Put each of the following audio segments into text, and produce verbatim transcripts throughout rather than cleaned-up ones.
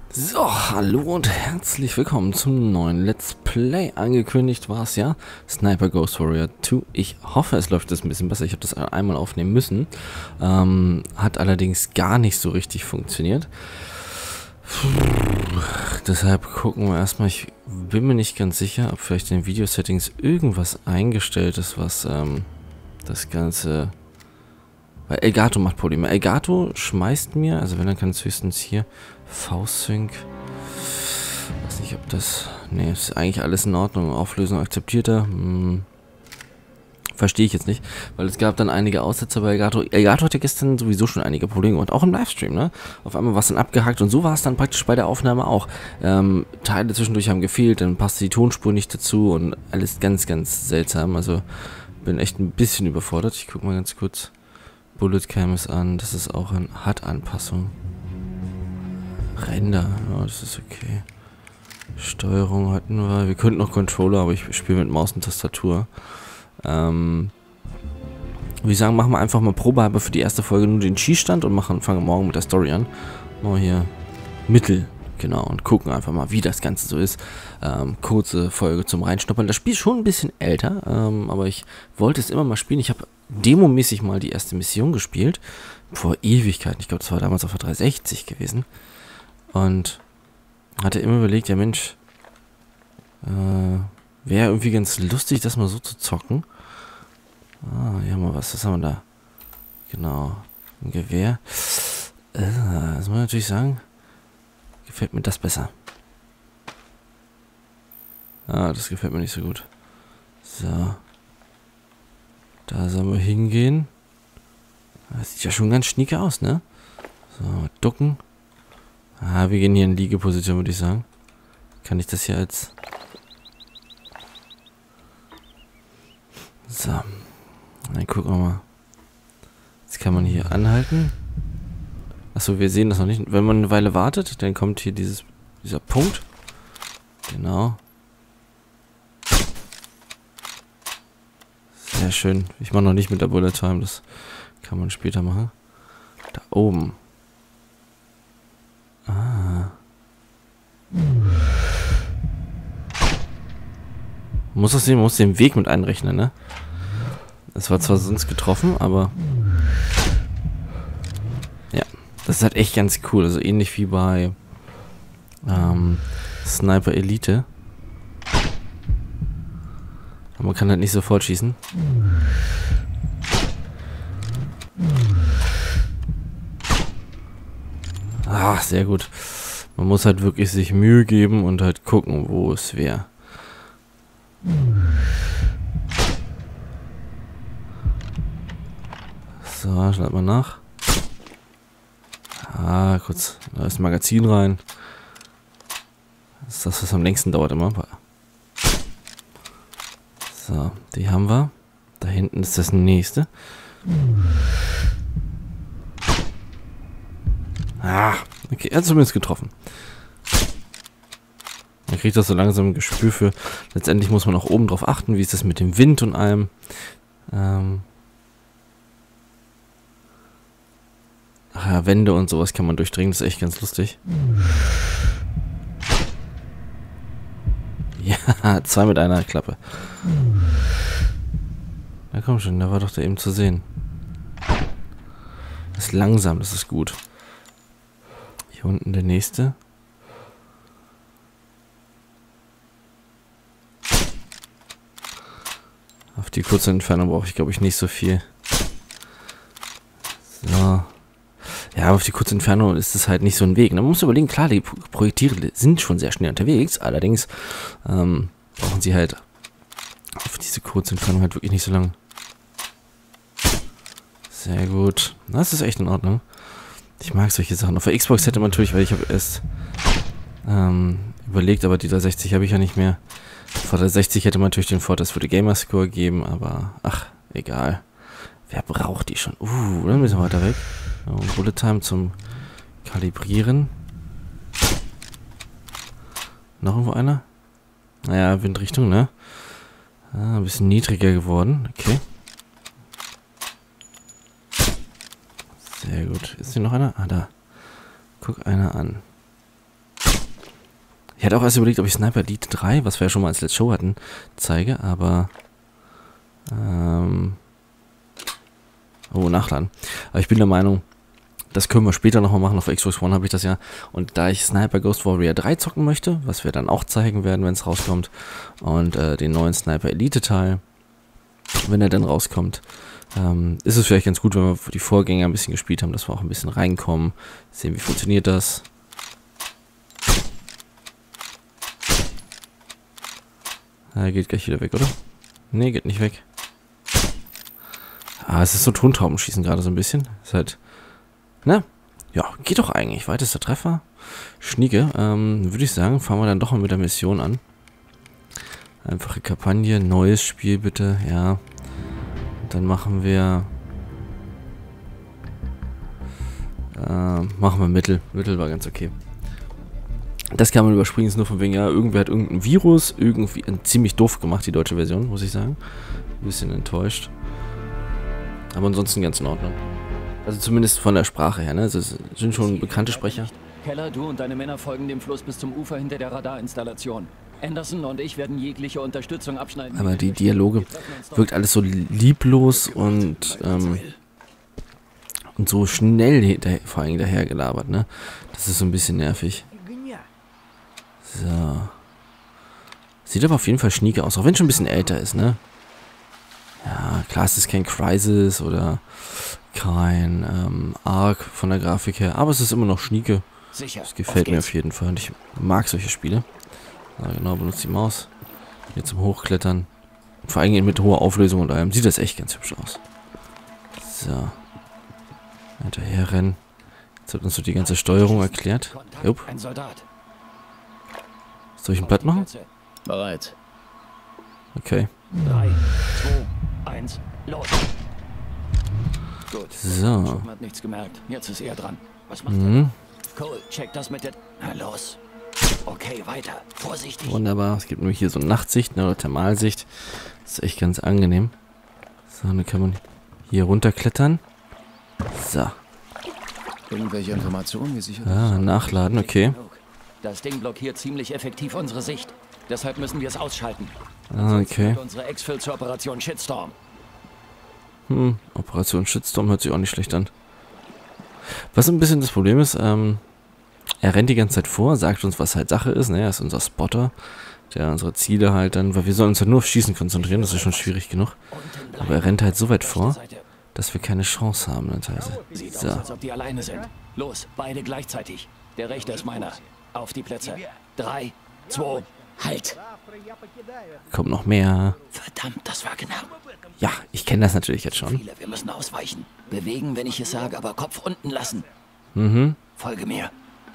So, hallo und herzlich willkommen zum neuen Let's Play. Angekündigt war es ja, Sniper Ghost Warrior zwei. Ich hoffe, es läuft jetzt ein bisschen besser. Ich habe das einmal aufnehmen müssen. Ähm, hat allerdings gar nicht so richtig funktioniert. Puh, deshalb gucken wir erstmal. Ich bin mir nicht ganz sicher, ob vielleicht in den Video-Settings irgendwas eingestellt ist, was ähm, das Ganze... Weil Elgato macht Probleme. Elgato schmeißt mir, also wenn, dann kann es höchstens hier V-Sync. Weiß nicht, ob das... Ne, ist eigentlich alles in Ordnung. Auflösung akzeptiert er. Hm. Verstehe ich jetzt nicht. Weil es gab dann einige Aussetzer bei Elgato. Elgato hatte gestern sowieso schon einige Probleme. Und auch im Livestream, ne? Auf einmal war es dann abgehackt. Und so war es dann praktisch bei der Aufnahme auch. Ähm, Teile zwischendurch haben gefehlt. Dann passte die Tonspur nicht dazu. Und alles ganz, ganz seltsam. Also bin echt ein bisschen überfordert. Ich gucke mal ganz kurz. Bullet Cam ist an, das ist auch eine H U D-Anpassung. Render, ja, das ist okay. Steuerung hatten wir, wir könnten noch Controller, aber ich spiele mit Maus und Tastatur. Ähm, würde ich sagen, machen wir einfach mal probehalber für die erste Folge nur den Schießstand und machen, fangen morgen mit der Story an. Machen wir hier Mittel, genau, und gucken einfach mal, wie das Ganze so ist. Ähm, kurze Folge zum Reinschnuppern. Das Spiel ist schon ein bisschen älter, ähm, aber ich wollte es immer mal spielen. Ich habe demomäßig mal die erste Mission gespielt. Vor Ewigkeiten. Ich glaube, das war damals auf der dreihundertsechzig gewesen. Und hatte immer überlegt, ja Mensch, äh, wäre irgendwie ganz lustig, das mal so zu zocken. Ah, ja mal was, was haben wir da? Genau, ein Gewehr. Äh, das muss man natürlich sagen, gefällt mir das besser. Ah, das gefällt mir nicht so gut. So. Da sollen wir hingehen. Das sieht ja schon ganz schnieke aus, ne? So, ducken. Ah, wir gehen hier in Liegeposition, würde ich sagen. Kann ich das hier als... So. Dann gucken wir mal. Jetzt kann man hier anhalten. Achso, wir sehen das noch nicht. Wenn man eine Weile wartet, dann kommt hier dieses, dieser Punkt. Genau. Sehr schön. Ich mache noch nicht mit der Bullet Time. Das kann man später machen. Da oben. Ah. Muss das sehen, man muss den Weg mit einrechnen, ne? Das war zwar sonst getroffen, aber... Ja, das ist halt echt ganz cool. Also ähnlich wie bei ähm, Sniper Elite. Aber man kann halt nicht sofort schießen. Ah, sehr gut. Man muss halt wirklich sich Mühe geben und halt gucken, wo es wäre. So, schneid mal nach. Ah, kurz. Da ist ein Magazin rein. Das ist das, was am längsten dauert immer. So, die haben wir. Da hinten ist das nächste. Ah, okay, er hat zumindest getroffen. Man kriegt das so langsam ein Gespür für. Letztendlich muss man auch oben drauf achten, wie ist das mit dem Wind und allem. Ähm Ach ja, Wände und sowas kann man durchdringen, das ist echt ganz lustig. Ja, zwei mit einer Klappe. Na komm schon, da war doch da eben zu sehen. Das ist langsam, das ist gut. Hier unten der nächste. Auf die kurze Entfernung brauche ich, glaube ich, nicht so viel. So. Ja, auf die kurze Entfernung ist es halt nicht so ein Weg. Man muss überlegen, klar, die Projektile sind schon sehr schnell unterwegs. Allerdings ähm, brauchen sie halt auf diese kurze Entfernung halt wirklich nicht so lange. Sehr gut. Das ist echt in Ordnung. Ich mag solche Sachen. Auf der Xbox hätte man natürlich, weil ich habe erst ähm, überlegt, aber die dreihundertsechzig habe ich ja nicht mehr. Vor der sechzig hätte man natürlich den Vorteil, es würde Gamerscore geben, aber ach, egal. Wer braucht die schon? Uh, dann müssen wir weiter weg. Ja, Bullet Time zum Kalibrieren. Noch irgendwo einer? Naja, Windrichtung, ne? Ah, ein bisschen niedriger geworden. Okay. Sehr gut. Ist hier noch einer? Ah, da. Guck einer an. Ich hatte auch erst überlegt, ob ich Sniper Elite drei, was wir ja schon mal als Let's Show hatten, zeige, aber... Ähm... Oh, nachladen. Aber ich bin der Meinung, das können wir später nochmal machen. Auf Xbox One habe ich das ja. Und da ich Sniper Ghost Warrior drei zocken möchte, was wir dann auch zeigen werden, wenn es rauskommt, und äh, den neuen Sniper Elite Teil, wenn er dann rauskommt, ähm, ist es vielleicht ganz gut, wenn wir die Vorgänger ein bisschen gespielt haben, dass wir auch ein bisschen reinkommen, sehen, wie funktioniert das. Er geht gleich wieder weg, oder? Nee, geht nicht weg. Ah, es ist so Tontaubenschießen gerade so ein bisschen. Ist halt... Na, ja, geht doch eigentlich. Weitester Treffer. Schnieke. Ähm, würde ich sagen, fangen wir dann doch mal mit der Mission an. Einfache Kampagne, neues Spiel bitte, ja. Dann machen wir... Äh, machen wir Mittel. Mittel war ganz okay. Das kann man überspringen, ist nur von wegen, ja, irgendwer hat irgendein Virus, irgendwie äh, ziemlich doof gemacht, die deutsche Version, muss ich sagen. Ein bisschen enttäuscht. Aber ansonsten ganz in Ordnung. Also zumindest von der Sprache her, ne? Das sind schon bekannte Sprecher. Keller, du und deine Männer folgen dem Fluss bis zum Ufer hinter der Radarinstallation. Anderson und ich werden jegliche Unterstützung abschneiden. Aber die Dialoge wirkt alles so lieblos und ähm, und so schnell hinter, vor allem dahergelabert, ne? Das ist so ein bisschen nervig. So. Sieht aber auf jeden Fall schnieke aus, auch wenn es schon ein bisschen älter ist, ne? Ja, klar, es ist kein Crysis oder kein ähm, Ark von der Grafik her, aber es ist immer noch schnieke. Das gefällt mir auf jeden Fall und ich mag solche Spiele. Ja, genau, benutzt die Maus. Hier zum Hochklettern. Vor allem mit hoher Auflösung und allem. Sieht das echt ganz hübsch aus. So. Hinterher rennen. Jetzt wird uns so die ganze Steuerung erklärt. Jupp. Ein Soldat. Soll ich ihn platt machen? Bereit. Okay. drei, zwei, eins, los. Gut. So. Schuppen hat nichts gemerkt. Jetzt ist er dran. Was macht Mhm. er? Cole, check das mit der... Na los. Okay, weiter. Vorsichtig. Wunderbar. Es gibt nur hier so Nachtsicht, ne, oder Thermalsicht. Das ist echt ganz angenehm. So, dann kann man hier runterklettern. So. Irgendwelche Informationen, wie sicher? Ah, nachladen, okay. Das Ding blockiert ziemlich effektiv unsere Sicht. Deshalb müssen wir es ausschalten. Ah, okay. Unsere Exfil zur Operation Shitstorm. Hm, Operation Shitstorm hört sich auch nicht schlecht an. Was ein bisschen das Problem ist, ähm, er rennt die ganze Zeit vor, sagt uns, was halt Sache ist, ne, er ist unser Spotter, der unsere Ziele halt dann, weil wir sollen uns ja nur auf Schießen konzentrieren, das ist schon schwierig genug. Aber er rennt halt so weit vor, dass wir keine Chance haben, teilweise. Sieht So. aus, als ob die alleine sind. Los, beide gleichzeitig. Der rechte ist meiner. Auf die Plätze. Drei, zwei, halt! Kommt noch mehr. Verdammt, das war genau. Ja, ich kenne das natürlich jetzt schon. Viele, wir müssen ausweichen. Bewegen, wenn ich es sage, aber Kopf unten lassen. Mhm. Folge mir.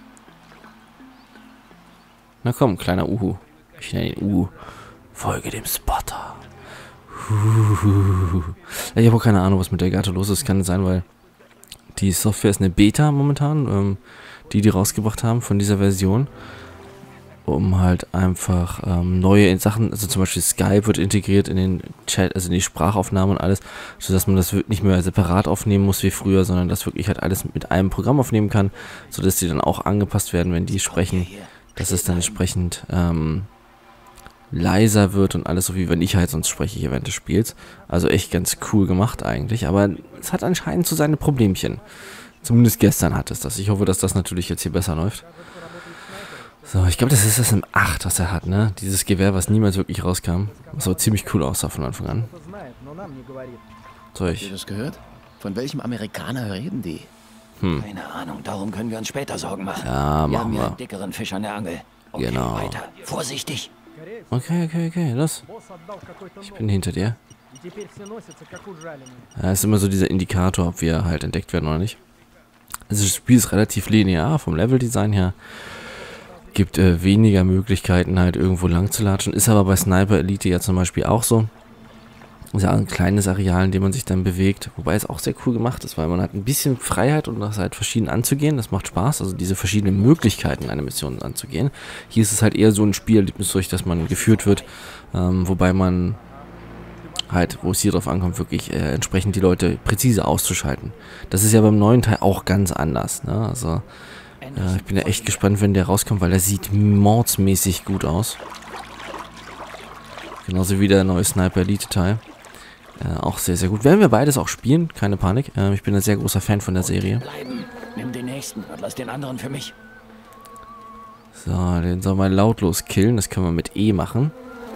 Na komm, kleiner Uhu. Ich nenne ihn Uhu. Folge dem Spotter. Uhuhu. Ich habe auch keine Ahnung, was mit der Gato los ist. Kann sein, weil die Software ist eine Beta momentan, ähm, die die rausgebracht haben von dieser Version, um halt einfach ähm, neue Sachen, also zum Beispiel Skype wird integriert in den Chat, also in die Sprachaufnahme und alles, sodass man das nicht mehr separat aufnehmen muss wie früher, sondern das wirklich halt alles mit einem Programm aufnehmen kann, sodass die dann auch angepasst werden, wenn die sprechen, dass es dann entsprechend ähm, leiser wird und alles so, wie wenn ich halt sonst spreche hier während des Spiels. Also echt ganz cool gemacht eigentlich, aber es hat anscheinend so seine Problemchen. Zumindest gestern hat es das. Ich hoffe, dass das natürlich jetzt hier besser läuft. So, ich glaube, das ist das M acht, was er hat, ne? Dieses Gewehr, was niemals wirklich rauskam. Was aber ziemlich cool aussah von Anfang an. So, Habt ihr ich... das gehört? Von welchem Amerikaner reden die? Hm. Keine Ahnung, darum können wir uns später Sorgen machen. Ja, wir machen haben ja wir. einen dickeren Fisch an der Angel. Okay, Genau. weiter. Vorsichtig. Okay, okay, okay, los. Ich bin hinter dir. Ja, ist immer so dieser Indikator, ob wir halt entdeckt werden oder nicht. Also das Spiel ist relativ linear vom Leveldesign her. Gibt äh, weniger Möglichkeiten halt irgendwo lang zu latschen. Ist aber bei Sniper Elite ja zum Beispiel auch so. Ist ja ein kleines Areal, in dem man sich dann bewegt. Wobei es auch sehr cool gemacht ist, weil man hat ein bisschen Freiheit, um das halt verschieden anzugehen. Das macht Spaß, also diese verschiedenen Möglichkeiten, eine Mission anzugehen. Hier ist es halt eher so ein Spielerlebnis, durch das man geführt wird. Ähm, wobei man halt, wo es hier drauf ankommt, wirklich äh, entsprechend die Leute präzise auszuschalten. Das ist ja beim neuen Teil auch ganz anders, ne? Also Ja, ich bin ja echt gespannt, wenn der rauskommt, weil der sieht mordsmäßig gut aus. Genauso wie der neue Sniper Elite Teil. Äh, auch sehr, sehr gut. Werden wir beides auch spielen, keine Panik. Äh, ich bin ein sehr großer Fan von der Serie. Bleiben. Nimm den nächsten und lass den anderen für mich. So, den soll man lautlos killen. Das können wir mit E machen.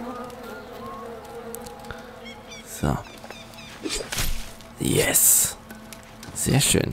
So. Yes. Sehr schön.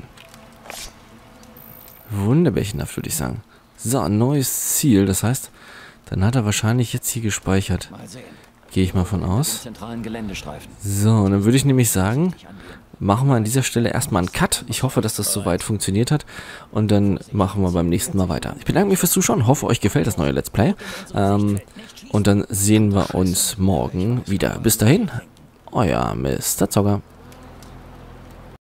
Wunderbärchenhaft, würde ich sagen. So, neues Ziel. Das heißt, dann hat er wahrscheinlich jetzt hier gespeichert. Mal sehen. Gehe ich mal von aus. Zentralen Geländestreifen. So, und dann würde ich nämlich sagen, machen wir an dieser Stelle erstmal einen Cut. Ich hoffe, dass das soweit funktioniert hat. Und dann machen wir beim nächsten Mal weiter. Ich bedanke mich fürs Zuschauen. Hoffe, euch gefällt das neue Let's Play. Ähm, und dann sehen wir uns morgen wieder. Bis dahin, euer Mister Zocker.